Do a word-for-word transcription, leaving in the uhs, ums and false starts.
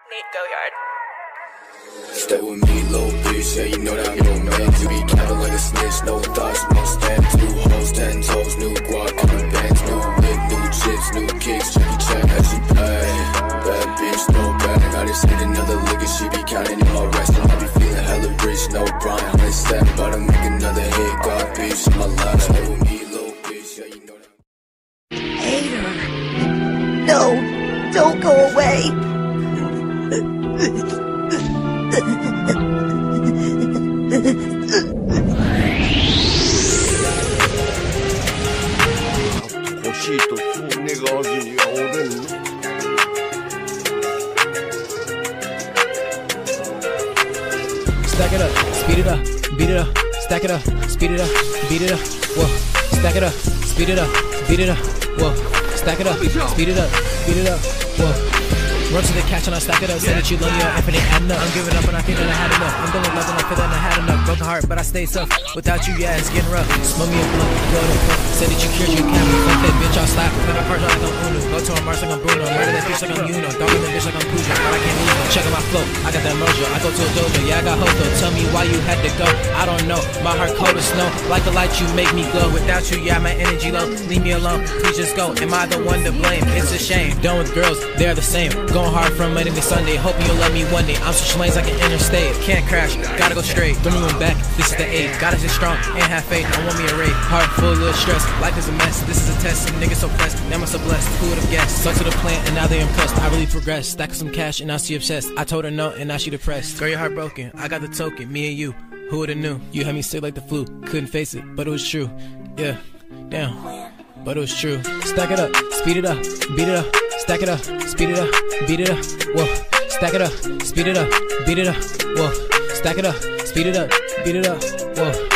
Nate Goyard. Stay with me, little bitch, yeah, you know that I'm your man. You be capping like a snitch, no thoughts, no stands. New hoes, ten toes, new guac, new bands, new whip, new chips, new kicks. Jackie Chan as she play. Bad bitch, no bag. I just hit another lick and she be counting in my rest. And I be feeling hella rich, no Brian, hundred step. About to make another hit, got bitch in my life. Stay with me, little bitch, yeah, you know that. Hater. No, don't go away. 欲しいとそう願わずにはおれんの。 Stack it up, speed it up, beat it up, stack it up, speed it up, beat it up, whoa. Stack it up, speed it up, beat it up, whoa. Stack it up, speed it up, beat it up, whoa. Run to the catch and I stack it up. Say that you love me or infinite adding up. I'm giving up and I think that I had enough. I'm doing nothing, I feel that I had enough. Broken heart, but I stay tough. Without you, yeah, it's getting rough. Smoke me a blunt, go to fuck. Say that you cured, you can't be fuck that bitch, I'll slap. Never first like I'm Uno. Go to a Mars like I'm Bruno. Murder that bitch like I'm Uno. Dog in the bitch like I'm Cujo. But I can't lose. Check out my flow, I got that mojo. I go to a dojo, yeah, I got hoes though. Tell me why you had to go. I don't know, my heart cold as snow. Like the light, you make me glow. Without you, yeah, my energy low. Leave me alone, please just go. Am I the one to blame? It's a shame. Done with girls, they're the same. Going hard from Monday to Sunday, hoping you'll love me one day. I'm switching lanes like an interstate. Can't crash, gotta go straight. Don't move back, this is the eight. Gotta stay strong and have faith. I want me a raid. Heart full of stress, life is a mess. This is a test, some niggas so pressed. Damn, I'm so blessed. Who would've guessed? Stuck to the plant and now they impressed. I really progressed. Stack some cash and now she obsessed. I told her no and now she depressed. Girl, your heart broken. I got the token. Me and you. Who would've knew? You had me sick like the flu. Couldn't face it, but it was true. Yeah, damn. But it was true. Stack it up, speed it up, beat it up. Stack it up, speed it up, beat it up. Whoa. Stack it up, speed it up, beat it up. Whoa. Stack it up, speed it up, beat it up. Whoa.